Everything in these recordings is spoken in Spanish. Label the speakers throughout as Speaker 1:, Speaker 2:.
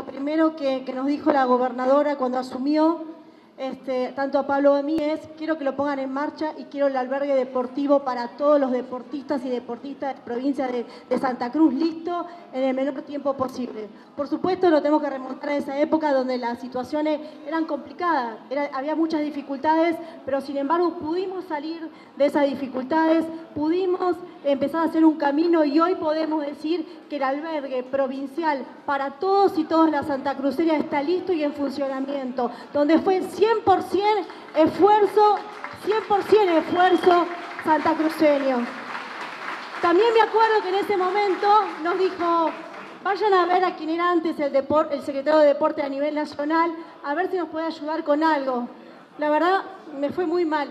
Speaker 1: primero que nos dijo la gobernadora cuando asumió, tanto a Pablo como a mí, es: quiero que lo pongan en marcha y quiero el albergue deportivo para todos los deportistas y deportistas de la provincia de Santa Cruz listo en el menor tiempo posible. Por supuesto, no tenemos que remontar a esa época donde las situaciones eran complicadas, había muchas dificultades, pero sin embargo pudimos salir de esas dificultades, pudimos empezar a hacer un camino y hoy podemos decir que el albergue provincial para todos y todas las santacruceñas está listo y en funcionamiento, donde fue 100% esfuerzo santacruceño. También me acuerdo que en ese momento nos dijo: vayan a ver a quien era antes el secretario de Deporte a nivel nacional, a ver si nos puede ayudar con algo. La verdad, me fue muy mal.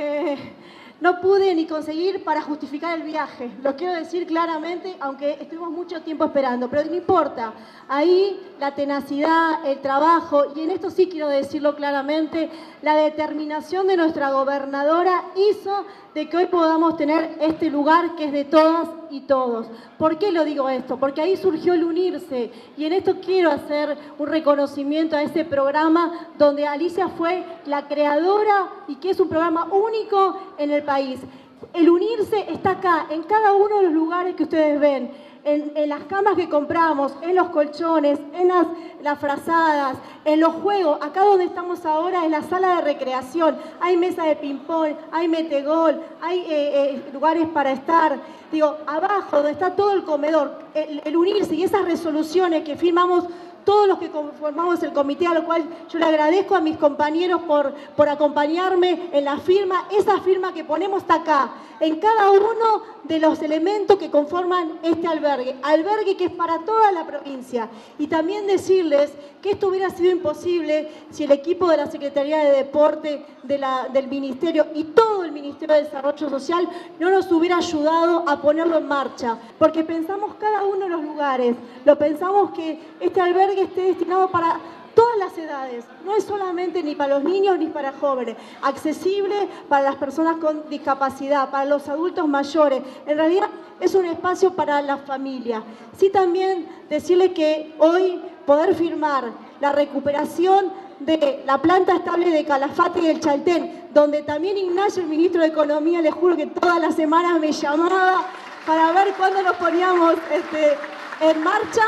Speaker 1: No pude ni conseguir para justificar el viaje, lo quiero decir claramente, aunque estuvimos mucho tiempo esperando, pero no importa. Ahí la tenacidad, el trabajo, y en esto sí quiero decirlo claramente, la determinación de nuestra gobernadora hizo de que hoy podamos tener este lugar que es de todas y todos. ¿Por qué lo digo esto? Porque ahí surgió el unirse, y en esto quiero hacer un reconocimiento a ese programa donde Alicia fue la creadora y que es un programa único en el país. El unirse está acá, en cada uno de los lugares que ustedes ven. En las camas que compramos, en los colchones, en las frazadas, en los juegos. Acá donde estamos ahora es la sala de recreación. Hay mesa de ping-pong, hay metegol, hay lugares para estar. Digo, abajo donde está todo el comedor, el unirse y esas resoluciones que firmamos todos los que conformamos el comité, a lo cual yo le agradezco a mis compañeros por acompañarme en la firma. Esa firma que ponemos está acá, en cada uno de los elementos que conforman este albergue que es para toda la provincia. Y también decirles que esto hubiera sido imposible si el equipo de la Secretaría de Deporte, del Ministerio y todo el Ministerio de Desarrollo Social no nos hubiera ayudado a ponerlo en marcha, porque pensamos cada uno de los lugares, lo pensamos que este albergue esté destinado para todas las edades, no es solamente ni para los niños ni para jóvenes, accesible para las personas con discapacidad, para los adultos mayores, en realidad es un espacio para la familia. Sí, también decirles que hoy poder firmar la recuperación de la planta estable de Calafate y del Chaltén, donde también Ignacio, el ministro de Economía, les juro que todas las semanas me llamaba para ver cuándo nos poníamos en marcha,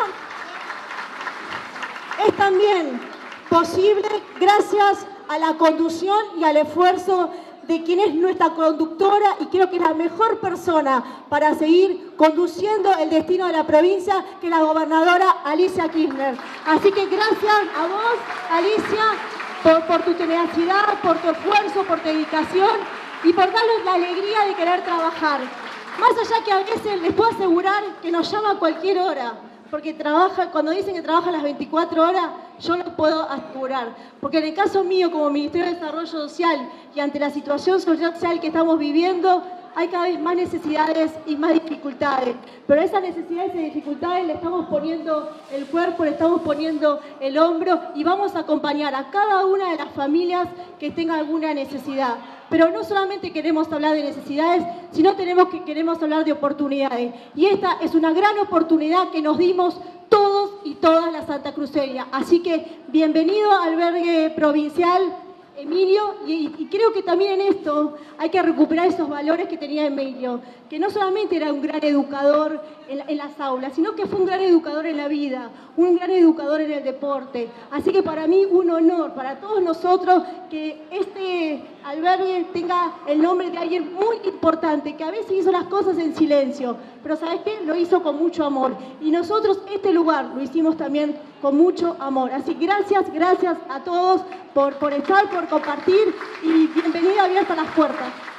Speaker 1: es también posible gracias a la conducción y al esfuerzo de quien es nuestra conductora, y creo que es la mejor persona para seguir conduciendo el destino de la provincia, que es la gobernadora Alicia Kirchner. Así que gracias a vos, Alicia, por tu tenacidad, por tu esfuerzo, por tu dedicación y por darles la alegría de querer trabajar. Más allá que a veces les puedo asegurar que nos llama a cualquier hora, porque cuando dicen que trabaja las 24 horas, yo lo puedo asegurar. Porque en el caso mío, como Ministerio de Desarrollo Social, y ante la situación social que estamos viviendo, hay cada vez más necesidades y más dificultades. Pero a esas necesidades y dificultades le estamos poniendo el cuerpo, le estamos poniendo el hombro, y vamos a acompañar a cada una de las familias que tenga alguna necesidad. Pero no solamente queremos hablar de necesidades, sino queremos hablar de oportunidades. Y esta es una gran oportunidad que nos dimos todos y todas las santacruceñas. Así que bienvenido al albergue provincial, Emilio, y creo que también en esto hay que recuperar esos valores que tenía Emilio, que no solamente era un gran educador en las aulas, sino que fue un gran educador en la vida, un gran educador en el deporte. Así que para mí un honor, para todos nosotros, que este albergue tenga el nombre de alguien muy importante, que a veces hizo las cosas en silencio, pero ¿sabes qué? Lo hizo con mucho amor. Y nosotros este lugar lo hicimos también con mucho amor. Así que gracias a todos por estar, por compartir, y bienvenida abierta a las puertas.